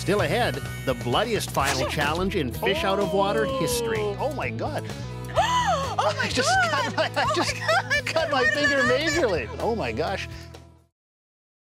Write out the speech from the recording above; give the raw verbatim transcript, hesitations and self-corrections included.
Still ahead, the bloodiest final challenge in fish out of water history. Oh my God. Oh my I just God. cut my, I Oh just my God. cut my finger majorly. Oh my gosh.